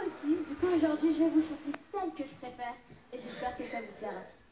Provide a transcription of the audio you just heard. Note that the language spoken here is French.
aussi. Du coup, aujourd'hui, je vais vous chanter celle que je préfère. Et j'espère que ça vous plaira.